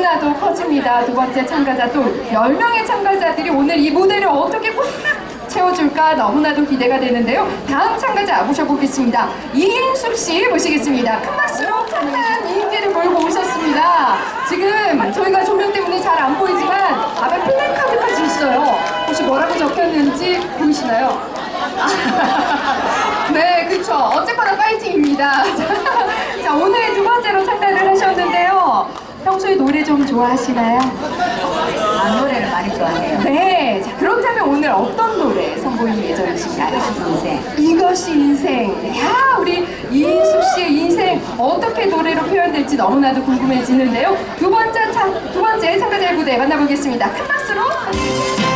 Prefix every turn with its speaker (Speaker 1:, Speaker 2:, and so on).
Speaker 1: 너무나도 커집니다. 두 번째 참가자 또 10명의 참가자들이 오늘 이 무대를 어떻게 꽉 채워줄까 너무나도 기대가 되는데요. 다음 참가자 모셔보겠습니다. 이인숙 씨 모시겠습니다. 큰 박수로 엄청난 인기를 몰고 오셨습니다. 지금 저희가 조명 때문에 잘 안 보이지만 앞에 플래카드까지 있어요. 혹시 뭐라고 적혔는지 보이시나요? 네, 그쵸. 어쨌거나 파이팅입니다. 자, 오늘 두 번째로 참가를 하셨는데요. 평소에 노래 좀 좋아하시나요?
Speaker 2: 노래를 많이 좋아해요.
Speaker 1: 네, 자, 그렇다면 오늘 어떤 노래 선보일 예정이신가요?
Speaker 2: 인생.
Speaker 1: 이것이 인생. 야, 우리 이인숙 씨의 인생 어떻게 노래로 표현될지 너무나도 궁금해지는데요. 두 번째 참가자의 무대 만나보겠습니다. 큰 박수로.